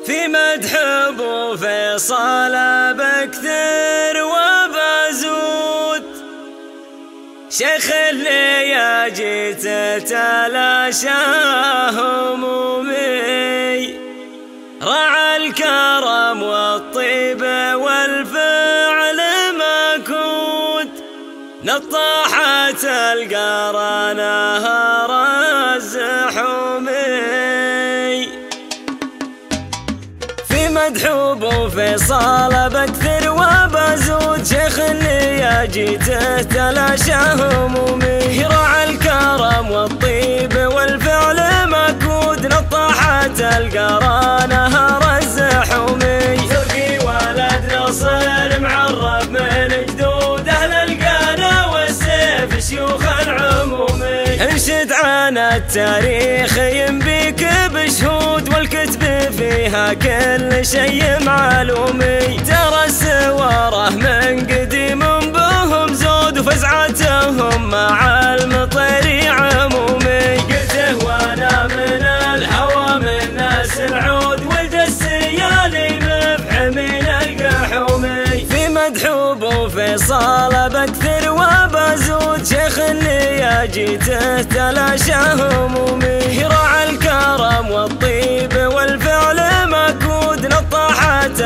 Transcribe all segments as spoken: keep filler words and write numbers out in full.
في مدح ابو فيصل بكثر وبزود، شيخ اللي يا جيت تلاشى همومي، رعى الكرم والطيب والفعل مكود، نطاحت القرنة رز حومي. في مدح ابو فيصل بكثر وبزود، شيخ اللي يا جيته تلاشى همومي، رعى الكرم والطيب والفعل مكود، نطاحت القرانه رز حومي. تلقي ولد نصر معرف من جدود اهل القنا والسيف شيوخ العمومي، انشد عن التاريخ ينبيك بشهود، والكتب فيها كل شيء معلومي، ترى السواره من قديم بهم زود، وفزعتهم مع المطير عمومي، قلته وانا من الهوى من ناس العود، ولد السيالي مفحمين القحومي. في مدح ابو فيصل بكثر وبزود، شيخ اللي يا جيته تلاشى همومي، رعى الكرم والطيب والفعل مكود، نطاحت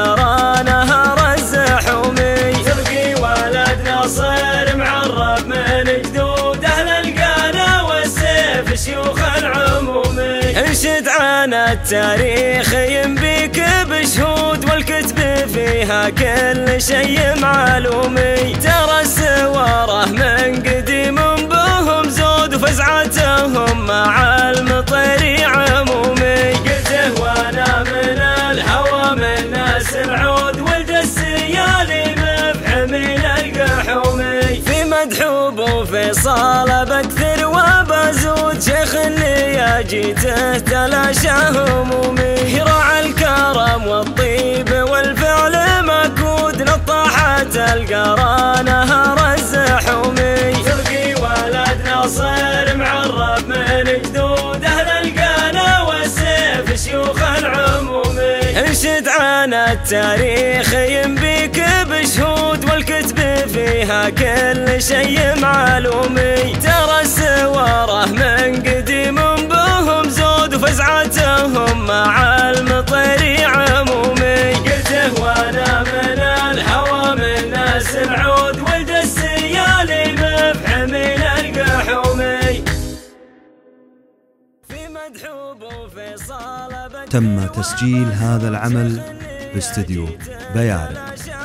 القرانه رز حومي. تلقي ولد نصر معرف من جدود اهل القنا والسيف شيوخ العمومي، انشد عن التاريخ ينبيك بشهود، والكتب فيها كل شيء معلومي، ترى السواره من قديم بهم زود، وفزعتهم مع المطير عمومي، قلته وانا من الهوى من ناس العود، ولد السيالي مفحمين القحومي. في مدح ابو فيصل بكثر وبزود، شيخ اللي يا جيته تلاشى همومي، رعى الكرم والطيب والفعل مكود، نطاحت القرانه رز حومي. تلقي ولد نصر معرف من جدود اهل القنا والسيف شيوخ العمومي، انشد عن التاريخ ينبيك بشهود، والكتب فيها كل شيء معلومي، ترى السواره من قديم بهم زود، وفزعتهم مع المطير عمومي، قلته وانا من الهوى من ناس العود، ولد السيالي مفحمين القحومي. في مدح ابو فيصل تم تسجيل هذا العمل باستديو بيارق.